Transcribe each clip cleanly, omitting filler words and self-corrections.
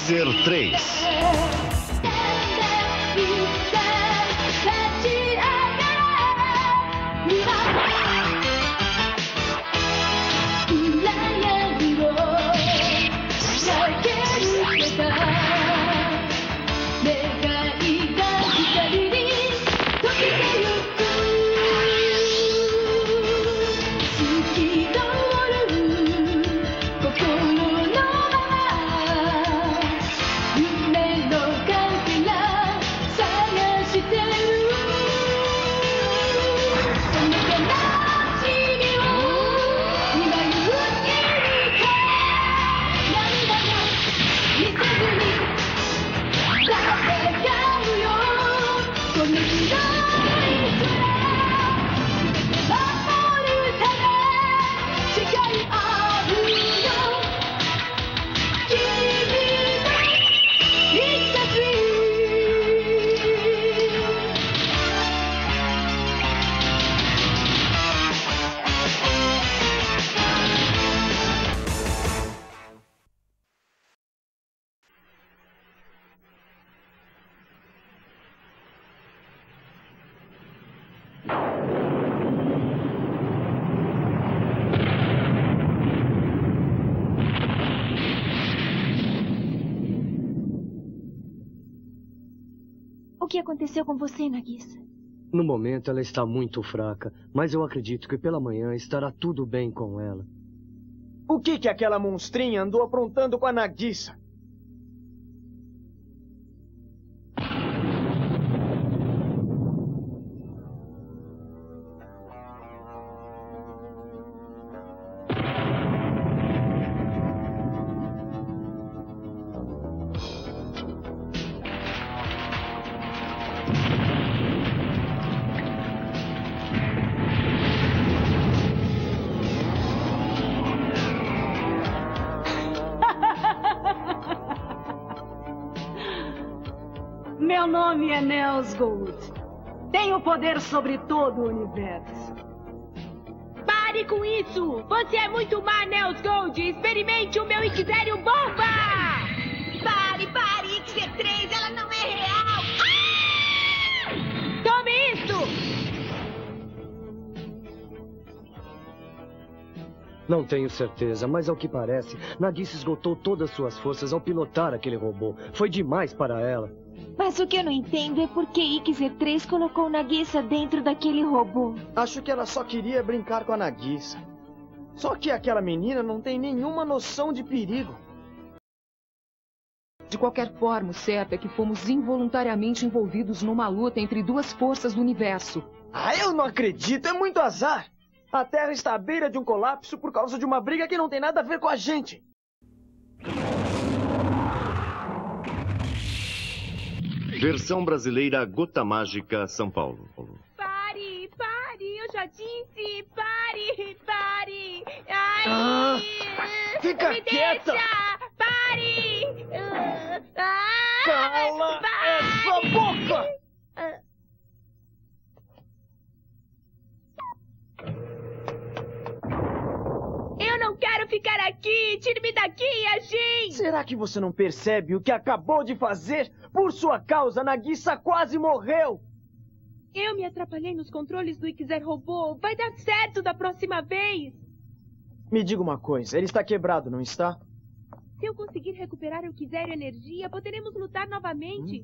Ixer 3. O que aconteceu com você, Nagisa? No momento ela está muito fraca, mas eu acredito que pela manhã estará tudo bem com ela. O que aquela monstrinha andou aprontando com a Nagisa? Meu nome é Nelsgold. Tenho poder sobre todo o universo. Pare com isso! Você é muito má, Nelsgold! Experimente o meu Ixério Bomba! Pare! Ixer 3, ela não é real! Ah! Tome isso! Não tenho certeza, mas ao que parece, Nagisa esgotou todas suas forças ao pilotar aquele robô. Foi demais para ela. Mas o que eu não entendo é por que Ixer 3 colocou Nagisa dentro daquele robô. Acho que ela só queria brincar com a Nagisa. Só que aquela menina não tem nenhuma noção de perigo. De qualquer forma, o certo é que fomos involuntariamente envolvidos numa luta entre duas forças do universo. Ah, eu não acredito! É muito azar! A Terra está à beira de um colapso por causa de uma briga que não tem nada a ver com a gente. Versão brasileira Gota Mágica, São Paulo. Pare! Eu já disse! Pare! Ai! Ah, fica me quieta! Deixa! Pare! Cala essa boca! Eu não quero ficar aqui! Tire-me daqui, Yajin! Será que você não percebe o que acabou de fazer? Por sua causa, Nagisa quase morreu! Eu me atrapalhei nos controles do Ixer Robô. Vai dar certo da próxima vez! Me diga uma coisa, ele está quebrado, não está? Se eu conseguir recuperar o Ixer Energia, poderemos lutar novamente.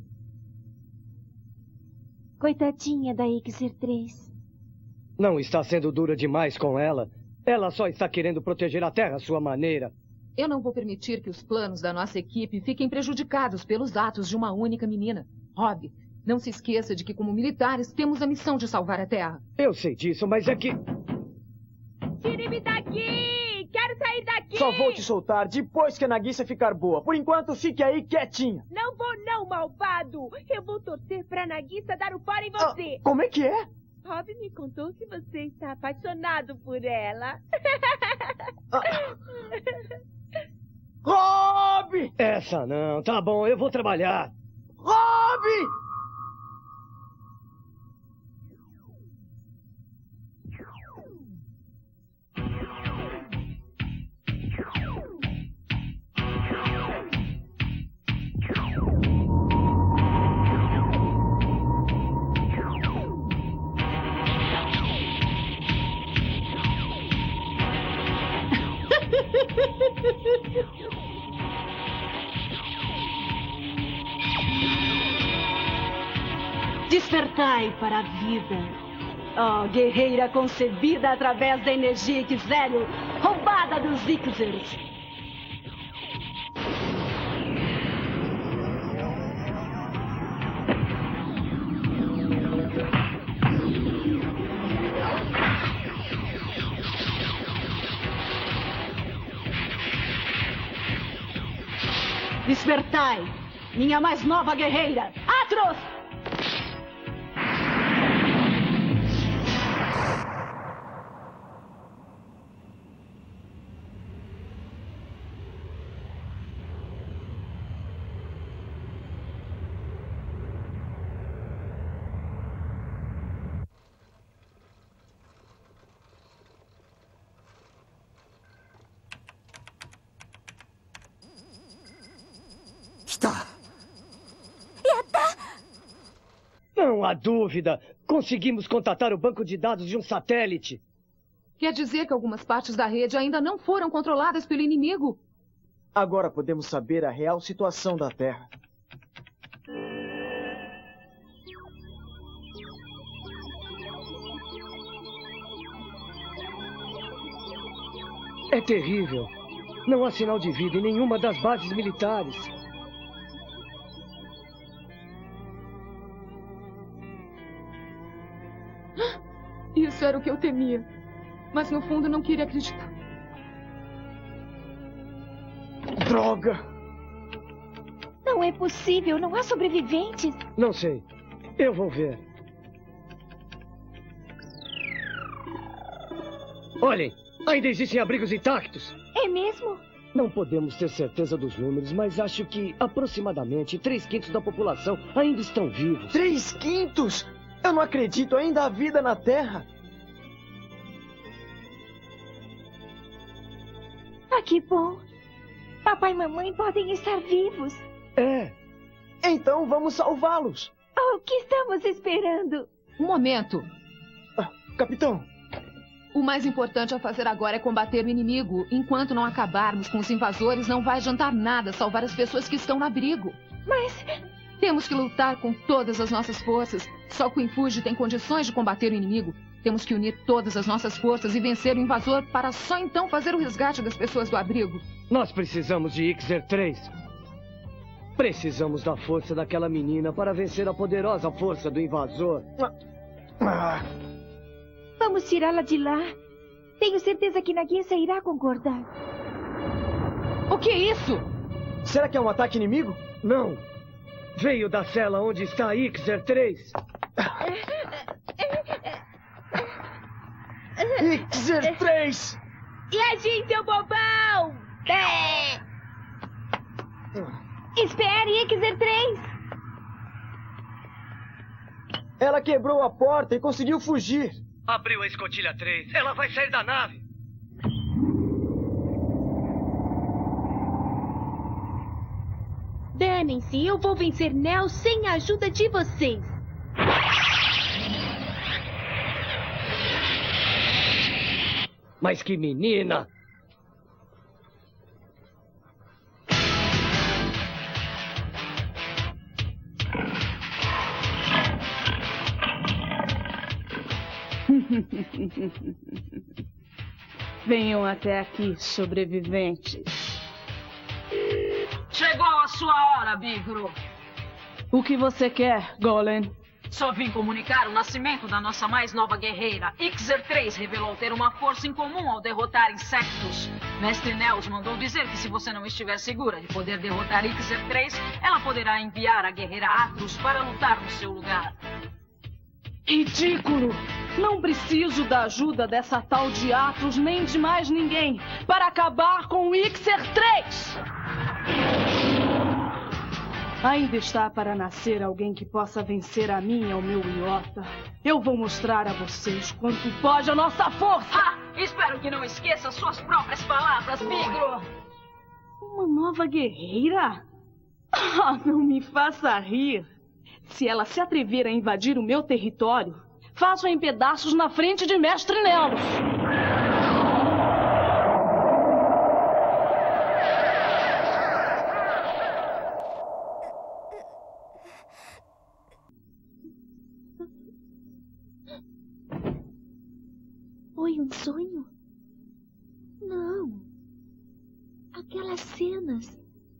Coitadinha da Ixer 3. Não está sendo dura demais com ela? Ela só está querendo proteger a Terra à sua maneira. Eu não vou permitir que os planos da nossa equipe fiquem prejudicados pelos atos de uma única menina. Rob, não se esqueça de que, como militares, temos a missão de salvar a Terra. Eu sei disso, mas é que... Tire-me daqui! Quero sair daqui! Só vou te soltar depois que a Nagisa ficar boa. Por enquanto, fique aí quietinha. Não vou não, malvado! Eu vou torcer pra Nagisa dar o fora em você! Como é que é? Rob me contou que você está apaixonado por ela. Rob! Essa não. Tá bom, eu vou trabalhar. Rob! Despertai para a vida. Oh, guerreira concebida através da energia Ixério, roubada dos Ixers. Despertai, minha mais nova guerreira, Atros! Não há dúvida. Conseguimos contatar o banco de dados de um satélite. Quer dizer que algumas partes da rede ainda não foram controladas pelo inimigo? Agora podemos saber a real situação da Terra. É terrível. Não há sinal de vida em nenhuma das bases militares. Isso era o que eu temia. Mas no fundo não queria acreditar. Droga! Não é possível, não há sobreviventes. Não sei. Eu vou ver. Olhem, ainda existem abrigos intactos. É mesmo? Não podemos ter certeza dos números, mas acho que aproximadamente 3/5 da população ainda estão vivos. 3/5? Eu não acredito, ainda há vida na Terra. Ah, que bom. Papai e mamãe podem estar vivos. É. Então vamos salvá-los. Oh, o que estamos esperando? Um momento. Capitão. O mais importante a fazer agora é combater o inimigo. Enquanto não acabarmos com os invasores, não vai adiantar nada salvar as pessoas que estão no abrigo. Mas... Temos que lutar com todas as nossas forças. Só Queen Fuji tem condições de combater o inimigo. Temos que unir todas as nossas forças e vencer o invasor para só então fazer o resgate das pessoas do abrigo. Nós precisamos de Ixer 3. Precisamos da força daquela menina para vencer a poderosa força do invasor. Vamos tirá-la de lá. Tenho certeza que Nagisa irá concordar. O que é isso? Será que é um ataque inimigo? Não. Veio da cela onde está Ixer 3. Ixer 3! E assim, seu bobão! Espere, Ixer 3! Ela quebrou a porta e conseguiu fugir. Abriu a escotilha 3. Ela vai sair da nave. Danem-se, eu vou vencer Neo sem a ajuda de vocês. Mas que menina! Venham até aqui, sobreviventes. Chegou a sua hora, Bigro. O que você quer, Golem? Só vim comunicar o nascimento da nossa mais nova guerreira. Ixer 3 revelou ter uma força incomum ao derrotar insectos. Mestre Nels mandou dizer que se você não estiver segura de poder derrotar Ixer 3, ela poderá enviar a guerreira Atros para lutar no seu lugar. Ridículo! Não preciso da ajuda dessa tal de Atros nem de mais ninguém para acabar com o Ixer 3! Ainda está para nascer alguém que possa vencer a mim e ao meu Iota. Eu vou mostrar a vocês quanto pode a nossa força! Espero que não esqueça suas próprias palavras, Bigro! Uma nova guerreira? Não me faça rir! Se ela se atrever a invadir o meu território, faço-a em pedaços na frente de Mestre Nelos. foi um sonho? Não. Aquelas cenas.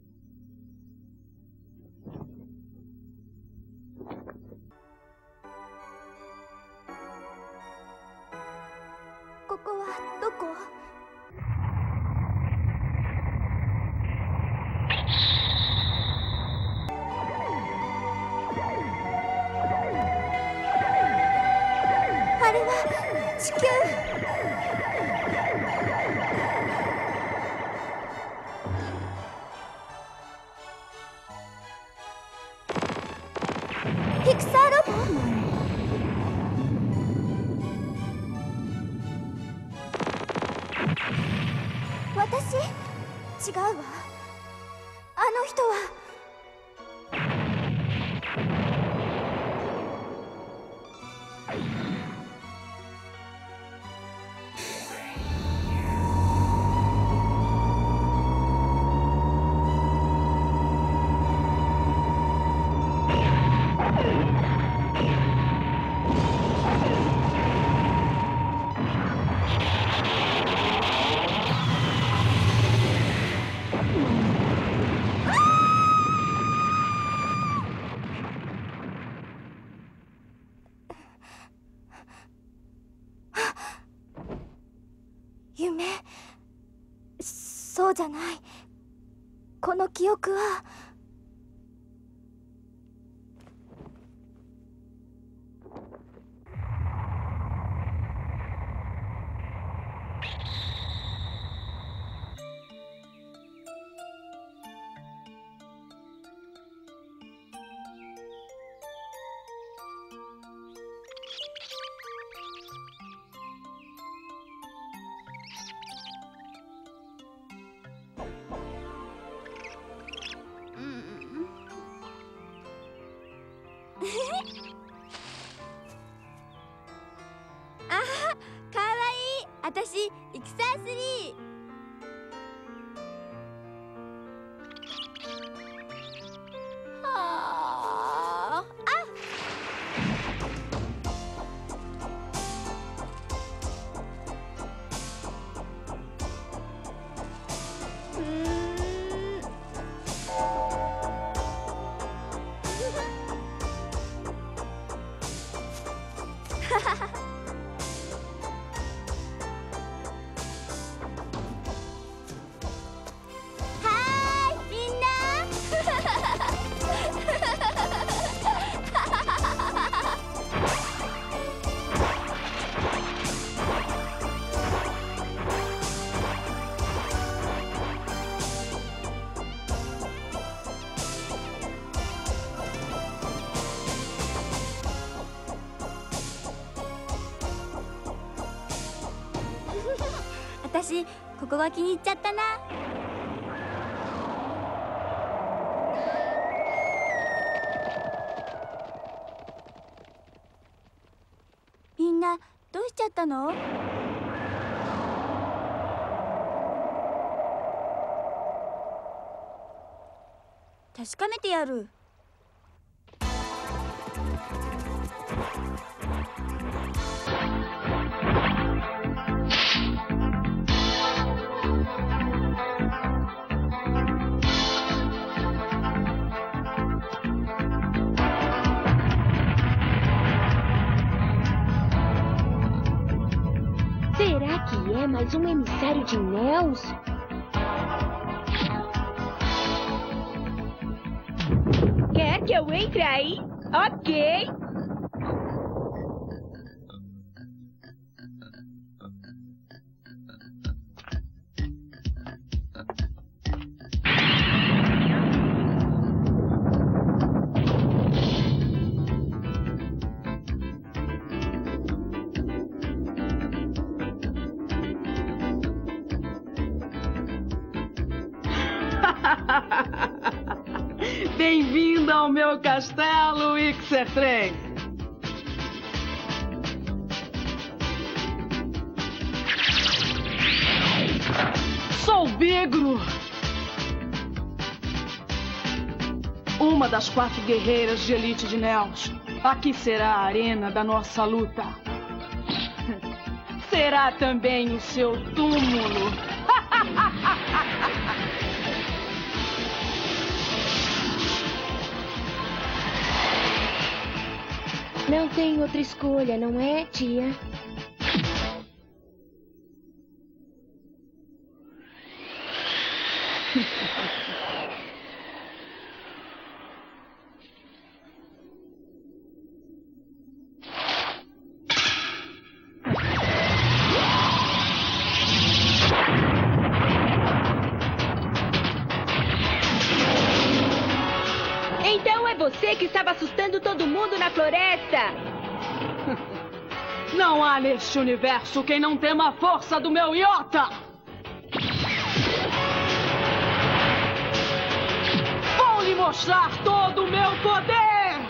夢、そうじゃない。この記憶は。私、イクサー3。はあ。ははは。私、ここが気に入っちゃったな。みんなどうしちゃったの？確かめてやる。 Será que é mais um emissário de Nels? Quer que eu entre aí? Ok. Bem-vindo ao meu castelo, Ixer 3. Sou Bigro, uma das 4 guerreiras de elite de Nels. Aqui será a arena da nossa luta. será também o seu túmulo. Não tem outra escolha, não é, tia? Então é você que estava assustando todo mundo na floresta? Não há neste universo quem não tema a força do meu Iota! Vou lhe mostrar todo o meu poder!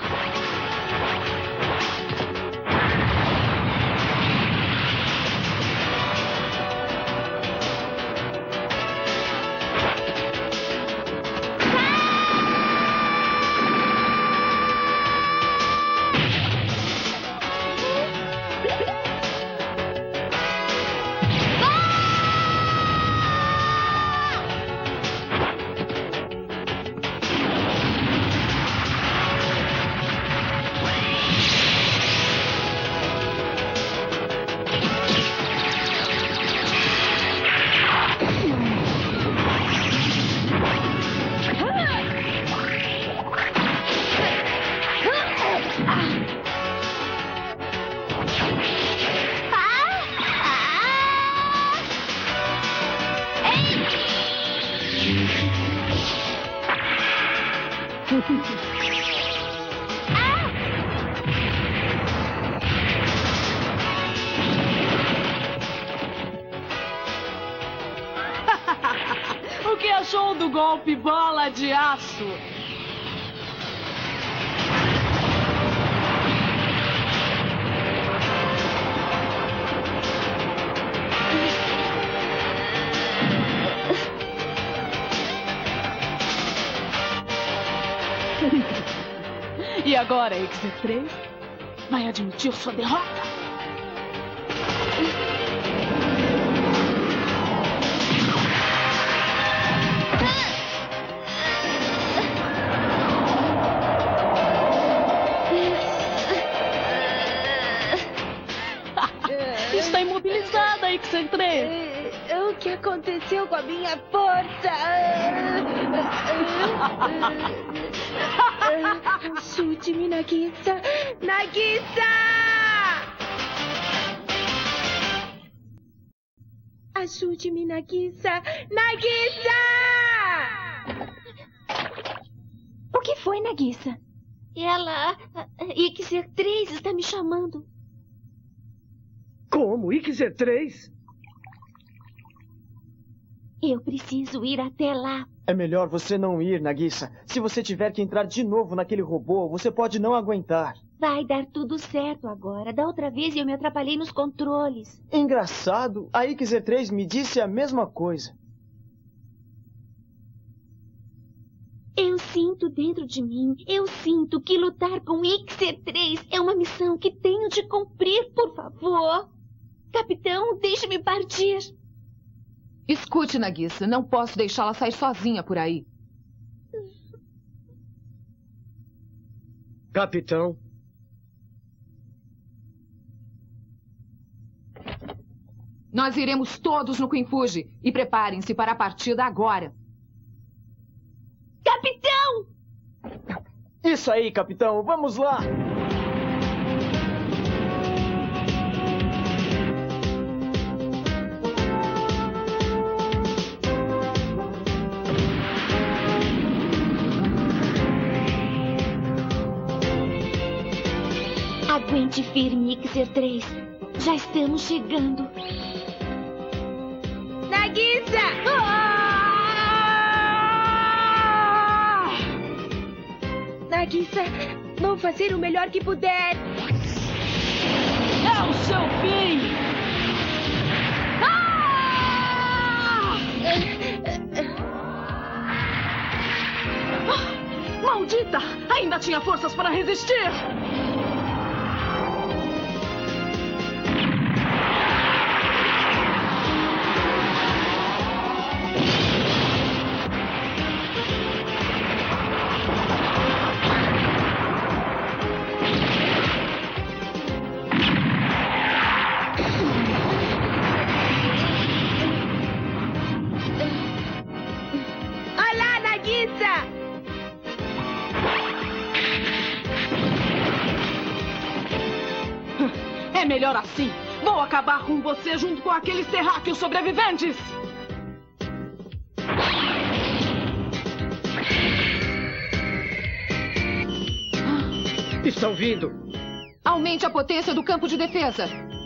O que achou do golpe bola de aço? E agora, X3? Vai admitir sua derrota? Está imobilizada, X3. O que aconteceu com a minha força? Chute-me, Nagisa! Nagisa! Ajude-me, Nagisa! Nagisa! O que foi, Nagisa? Ela... Ixer3 está me chamando. Como? Ixer3? Eu preciso ir até lá. É melhor você não ir, Nagisa. Se você tiver que entrar de novo naquele robô, você pode não aguentar. Vai dar tudo certo agora. Da outra vez eu me atrapalhei nos controles. Engraçado, a Ixer3 me disse a mesma coisa. Eu sinto dentro de mim, eu sinto que lutar com Ixer3 é uma missão que tenho de cumprir, por favor. Capitão, deixe-me partir. Escute, Nagisa, não posso deixá-la sair sozinha por aí. Capitão. Nós iremos todos no Quinfuji e preparem-se para a partida agora. Capitão! Isso aí, capitão, vamos lá! Aguente firme, Ixer3. Já estamos chegando. Nagisa! Nagisa, vou fazer o melhor que puder. É o seu fim! Maldita! Ainda tinha forças para resistir! É melhor assim. Vou acabar com você junto com aqueles terráqueos sobreviventes. Estão vindo. Aumente a potência do campo de defesa.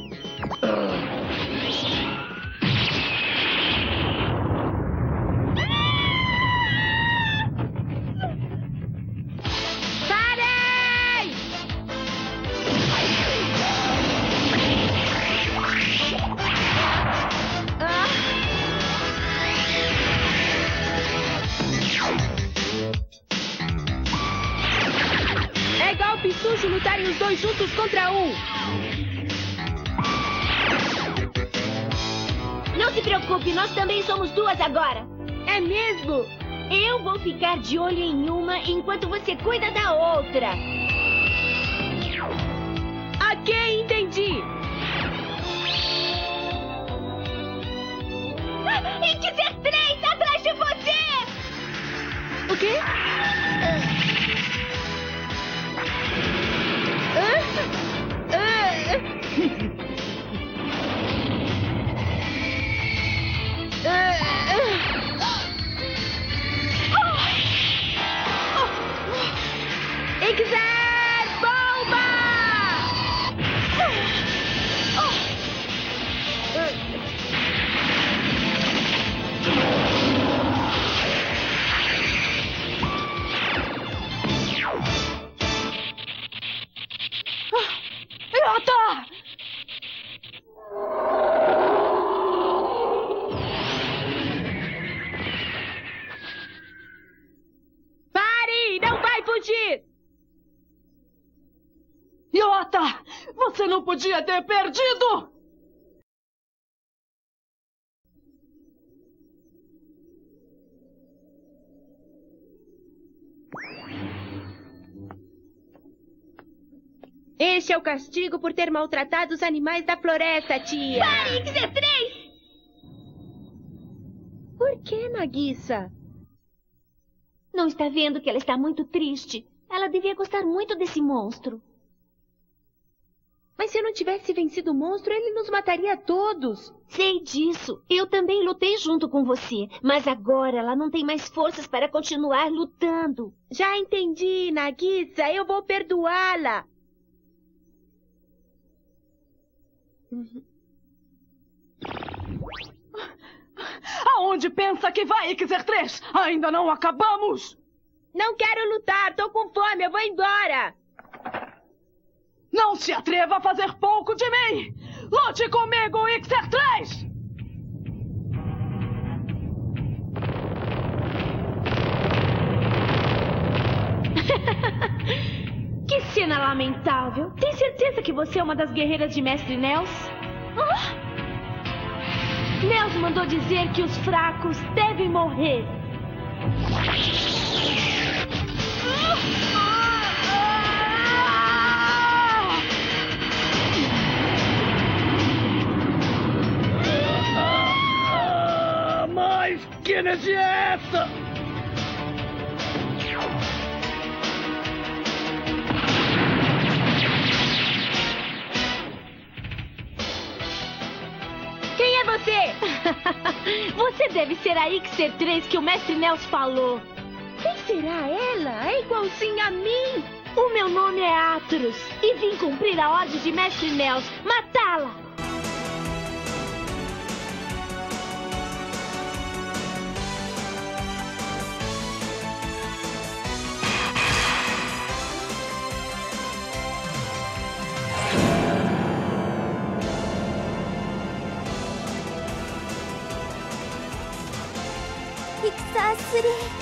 Sujo lutarem os dois juntos contra um. Não se preocupe, nós também somos duas agora. É mesmo? Eu vou ficar de olho em uma enquanto você cuida da outra. Ok, entendi. XR3, atrás de você! O quê? XR bomba! Yota! Pare! Não vai fugir! Yota! Você não podia ter perdido! Este é o castigo por ter maltratado os animais da floresta, tia. Pare, XR3! Por que, Nagisa? Não está vendo que ela está muito triste? Ela devia gostar muito desse monstro. Mas se eu não tivesse vencido o monstro, ele nos mataria a todos. Sei disso. Eu também lutei junto com você. Mas agora ela não tem mais forças para continuar lutando. Já entendi, Nagisa. Eu vou perdoá-la. Aonde pensa que vai, XR3? Ainda não acabamos! Não quero lutar, tô com fome, eu vou embora! Não se atreva a fazer pouco de mim! Lute comigo, XR3! Que cena lamentável! Tem certeza que você é uma das guerreiras de Mestre Nels? Nels mandou dizer que os fracos devem morrer. Mas que energia é essa? Quem é você? Você deve ser a XR3 que o Mestre Nels falou. Quem será ela? É igualzinha a mim. O meu nome é Atros e vim cumprir a ordem de Mestre Nels, matá-la. XR3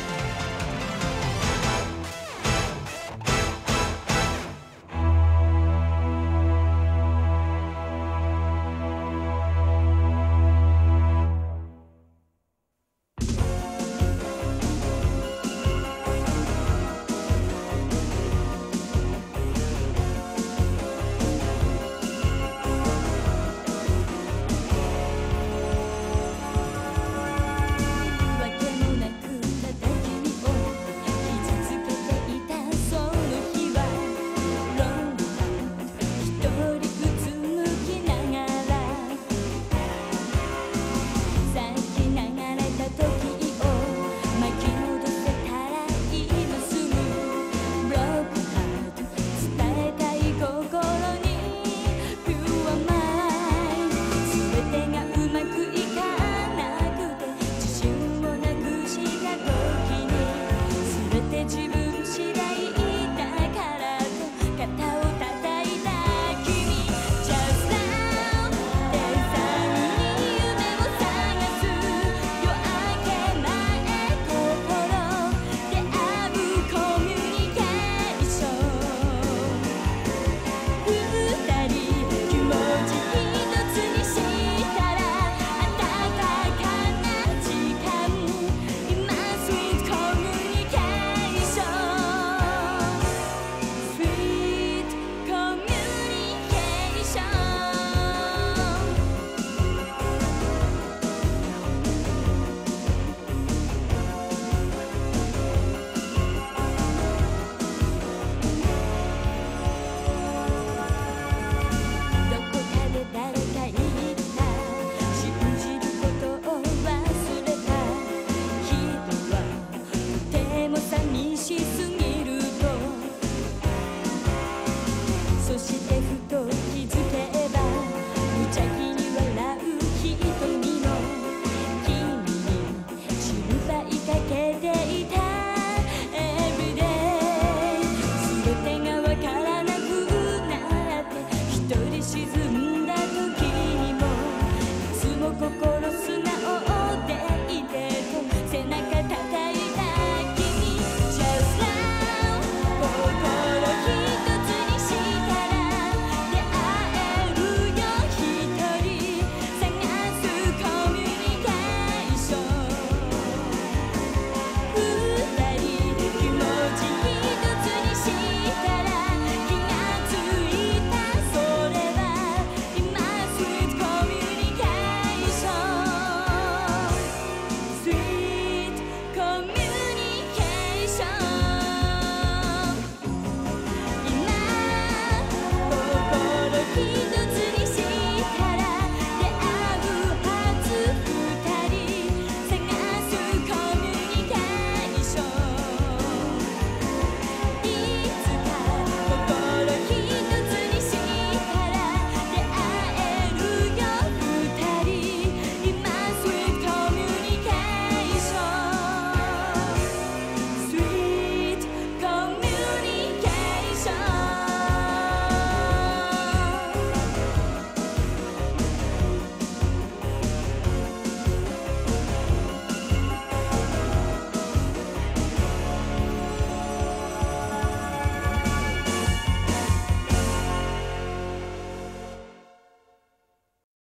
沈む